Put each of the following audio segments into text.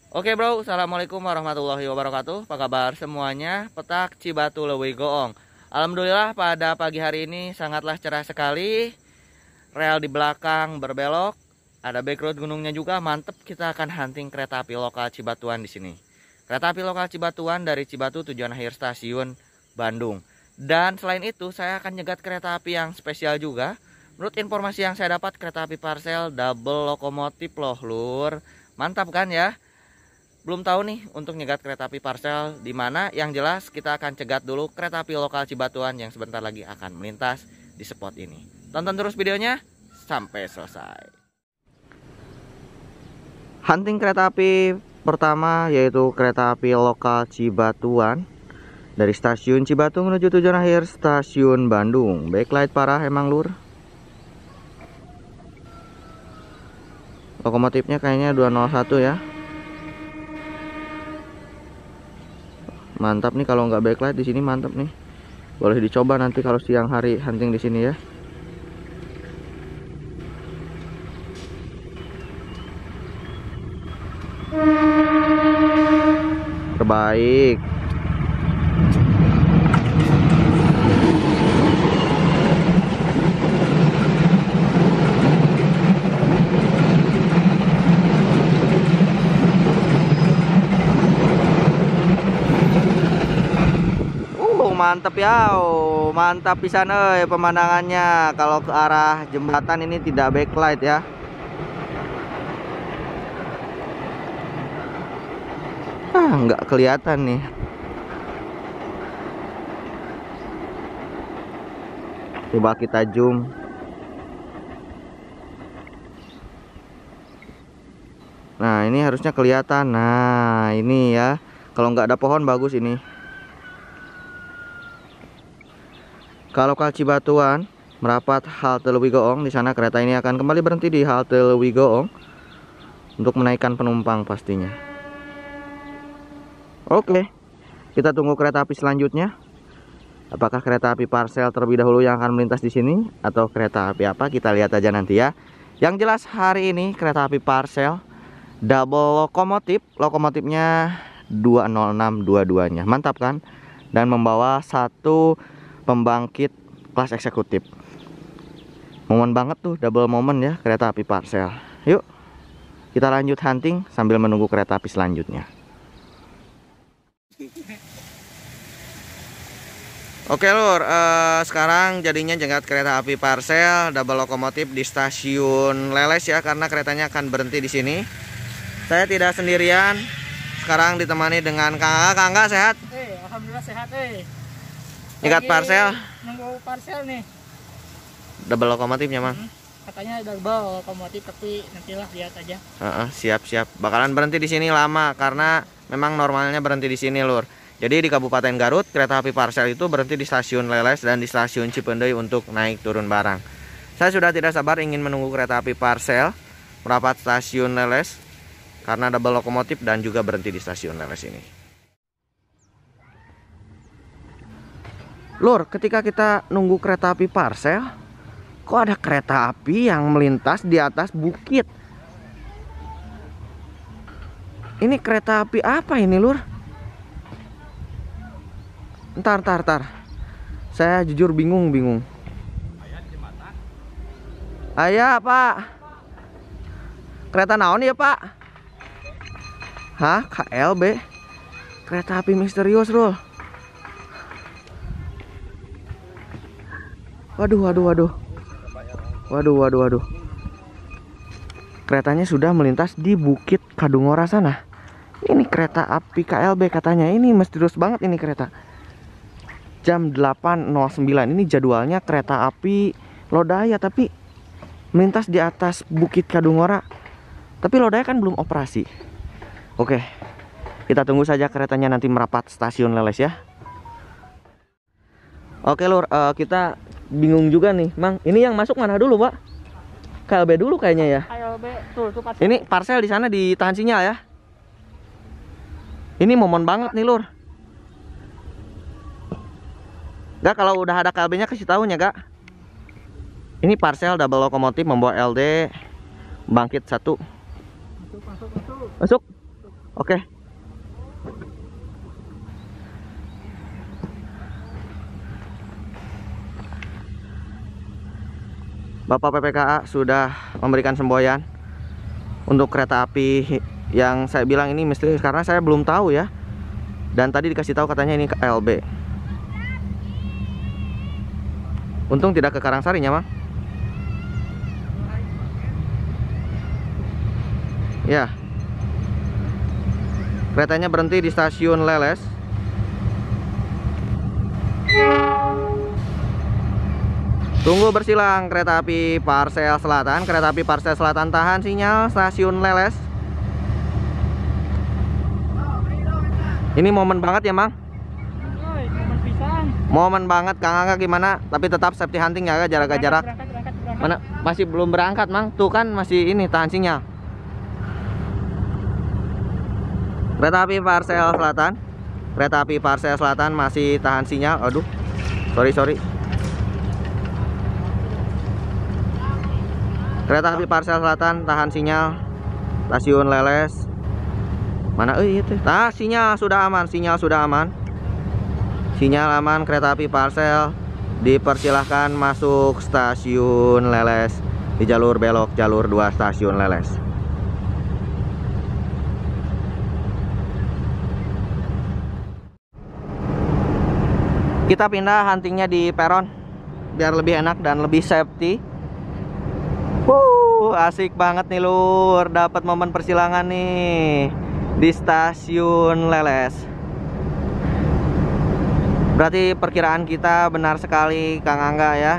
Oke bro, assalamualaikum warahmatullahi wabarakatuh. Apa kabar semuanya? Petak Cibatu Leuwih Goong. Alhamdulillah pada pagi hari ini sangatlah cerah sekali. Rel di belakang berbelok, ada background gunungnya juga mantep. Kita akan hunting kereta api lokal Cibatuan di sini. Kereta api lokal Cibatuan dari Cibatu tujuan akhir stasiun Bandung. Dan selain itu saya akan nyegat kereta api yang spesial juga. Menurut informasi yang saya dapat, kereta api parcel double lokomotif loh lur. Mantap kan ya? Belum tahu nih untuk nyegat kereta api parcel di mana. Yang jelas kita akan cegat dulu kereta api lokal Cibatuan yang sebentar lagi akan melintas di spot ini. Tonton terus videonya sampai selesai. Hunting kereta api pertama yaitu kereta api lokal Cibatuan dari stasiun Cibatu menuju tujuan akhir stasiun Bandung. Backlight parah emang lur. Lokomotifnya kayaknya 201 ya. Mantap nih kalau nggak backlight di sini, mantap nih. Boleh dicoba nanti kalau siang hari hunting di sini ya. Terbaik. Mantap ya, mantap pisan pemandangannya. Kalau ke arah jembatan ini tidak backlight ya. Nggak kelihatan nih. Coba kita zoom. Nah ini harusnya kelihatan. Nah ini ya, kalau nggak ada pohon bagus ini. Kalau lokal Cibatuan merapat halte Leuwih Goong, di sana kereta ini akan kembali berhenti di halte Leuwih Goong untuk menaikkan penumpang pastinya. Oke, kita tunggu kereta api selanjutnya. Apakah kereta api parcel terlebih dahulu yang akan melintas di sini atau kereta api apa? Kita lihat aja nanti ya. Yang jelas hari ini kereta api parcel double lokomotif, lokomotifnya 206 dua-duanya. Mantap kan? Dan membawa satu pembangkit kelas eksekutif. Momen banget tuh, double momen ya kereta api parcel. Yuk kita lanjut hunting sambil menunggu kereta api selanjutnya. Oke lur, sekarang jadinya jegat kereta api parcel double lokomotif di stasiun Leles ya, karena keretanya akan berhenti di sini. Saya tidak sendirian, sekarang ditemani dengan Kang Angga. Sehat? Alhamdulillah sehat. Nyegat parcel. Nunggu parcel nih. Double lokomotifnya mang. Katanya double lokomotif tapi nantilah lihat aja. Siap. Bakalan berhenti di sini lama karena memang normalnya berhenti di sini lur. Jadi di Kabupaten Garut kereta api parcel itu berhenti di stasiun Leles dan di stasiun Cipendei untuk naik turun barang. Saya sudah tidak sabar ingin menunggu kereta api parcel merapat stasiun Leles karena double lokomotif dan juga berhenti di stasiun Leles ini. Lur, ketika kita nunggu kereta api parcel, kok ada kereta api yang melintas di atas bukit? Ini kereta api apa ini lur? Ntar. Saya jujur bingung. Ayah pak. Kereta naon ya pak? Hah? KLB? Kereta api misterius lur. Waduh. Keretanya sudah melintas di Bukit Kadungora sana. Ini kereta api KLB katanya. Ini misterius banget ini kereta. Jam 8.09. Ini jadwalnya kereta api Lodaya tapi melintas di atas Bukit Kadungora. Tapi Lodaya kan belum operasi. Oke. Kita tunggu saja keretanya nanti merapat stasiun Leles ya. Oke lur, kita bingung juga nih, Mang. Ini yang masuk mana dulu, Pak? KLB dulu kayaknya ya. KLB tuh parcel. Ini parcel di sana ditahan sinyal ya. Ini momen banget nih, Lur. Gak, kalau udah ada KLB-nya kasih tahunya, Gak. Ini parcel double lokomotif membawa LD bangkit 1. Masuk. Oke. Bapak PPKA sudah memberikan semboyan untuk kereta api yang saya bilang ini misterius karena saya belum tahu ya. Dan tadi dikasih tahu katanya ini KLB. Untung tidak ke Karangsarinya, Mang. Ya. Keretanya berhenti di stasiun Leles. Tunggu bersilang kereta api Parsel Selatan. Kereta api Parsel Selatan tahan sinyal stasiun Leles. Ini momen banget ya, Mang? Momen pisang. Momen banget, Kang Angga gimana? Tapi tetap safety hunting ya, jaga jarak. Berangkat. Mana masih belum berangkat, Mang? Tuh kan masih ini tahan sinyal. Kereta api Parsel Selatan. Kereta api Parsel Selatan masih tahan sinyal. Aduh. Sorry. Kereta api Parsel Selatan tahan sinyal stasiun Leles. Mana itu? Nah, sinyal sudah aman. Sinyal aman, kereta api Parsel dipersilahkan masuk stasiun Leles di jalur belok jalur 2 stasiun Leles. Kita pindah huntingnya di peron biar lebih enak dan lebih safety. Asik banget nih Lur, dapat momen persilangan nih di stasiun Leles. Berarti perkiraan kita benar sekali, Kang Angga ya.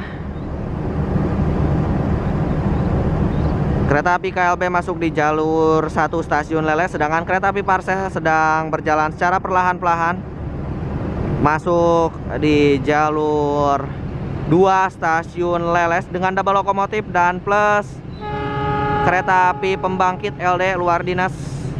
Kereta api KLB masuk di jalur 1 stasiun Leles, sedangkan kereta api Parsel sedang berjalan secara perlahan-lahan masuk di jalur 2 stasiun Leles dengan double lokomotif dan plus kereta api pembangkit LD luar dinas.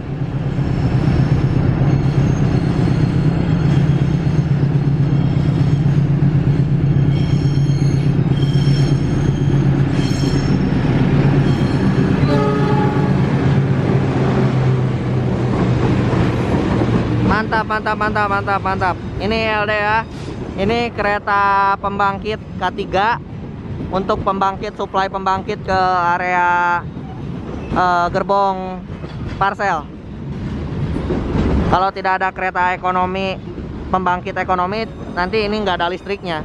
Mantap. Ini LD ya. Ini kereta pembangkit K3 untuk pembangkit, suplai pembangkit ke area gerbong Parsel. Kalau tidak ada kereta ekonomi, pembangkit ekonomi, nanti ini nggak ada listriknya.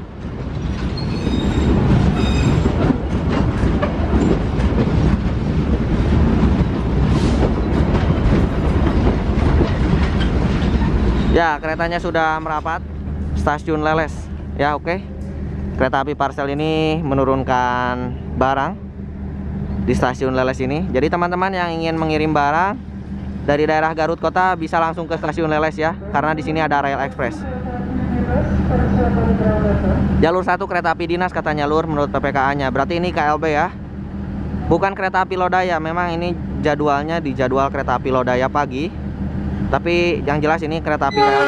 Ya, keretanya sudah merapat stasiun Leles. Ya, oke. Kereta api Parsel ini menurunkan barang di stasiun Leles ini. Jadi teman-teman yang ingin mengirim barang dari daerah Garut Kota bisa langsung ke stasiun Leles ya, karena di sini ada Rail Express. Jalur 1 kereta api dinas katanya Lur menurut PPKA-nya. Berarti ini KLB ya. Bukan kereta api Lodaya. Memang ini jadwalnya di jadwal kereta api Lodaya pagi. Tapi yang jelas ini kereta api KLB.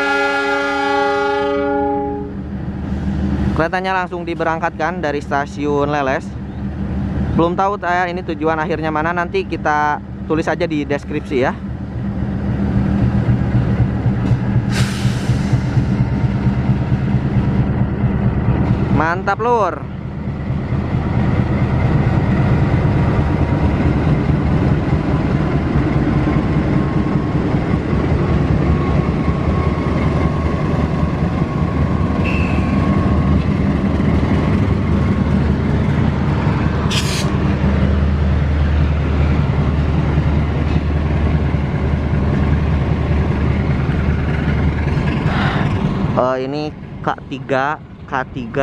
Keretanya langsung diberangkatkan dari stasiun Leles. Belum tahu saya ini tujuan akhirnya mana, nanti kita tulis aja di deskripsi ya. Mantap Lur. Ini K3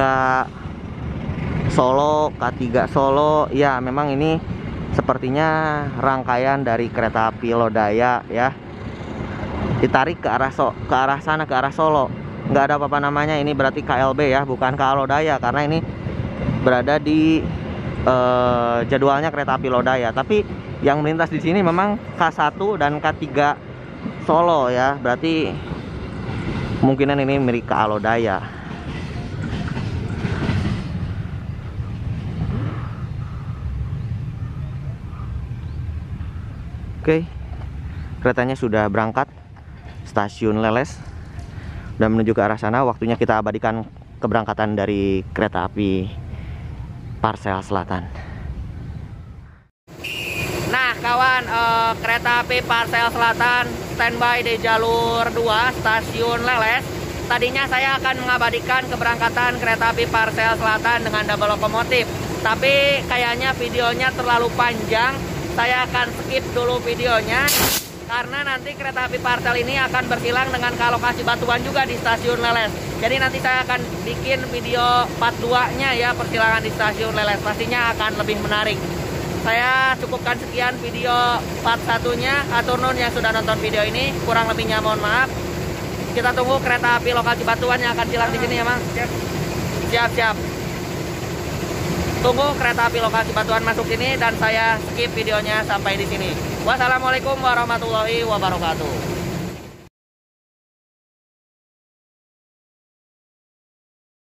Solo ya, memang ini sepertinya rangkaian dari kereta api Lodaya ya, ditarik ke arah sana, ke arah Solo. Nggak ada apa-apa namanya, ini berarti KLB ya, bukan KA Lodaya, karena ini berada di jadwalnya kereta api Lodaya. Tapi yang melintas di sini memang K1 dan K3 Solo ya, berarti kemungkinan ini milik KA Lodaya. Oke. Keretanya sudah berangkat stasiun Leles dan menuju ke arah sana. Waktunya kita abadikan keberangkatan dari kereta api Parsel Selatan. Nah kawan, kereta api Parsel Selatan standby di jalur 2 stasiun Leles. Tadinya saya akan mengabadikan keberangkatan kereta api Parsel Selatan dengan double lokomotif, tapi kayaknya videonya terlalu panjang. Saya akan skip dulu videonya karena nanti kereta api Parsel ini akan bersilang dengan ke lokasi Batuan juga di stasiun Leles. Jadi nanti saya akan bikin video part 2-nya ya, persilangan di stasiun Leles. Pastinya akan lebih menarik. Saya cukupkan sekian video part 1-nya. Atur nuhun yang sudah nonton video ini. Kurang lebihnya mohon maaf. Kita tunggu kereta api lokasi Batuan yang akan silang di sini ya, Mang. Siap. Tunggu kereta api lokasi Batuan masuk sini dan saya skip videonya sampai di sini. Wassalamualaikum warahmatullahi wabarakatuh.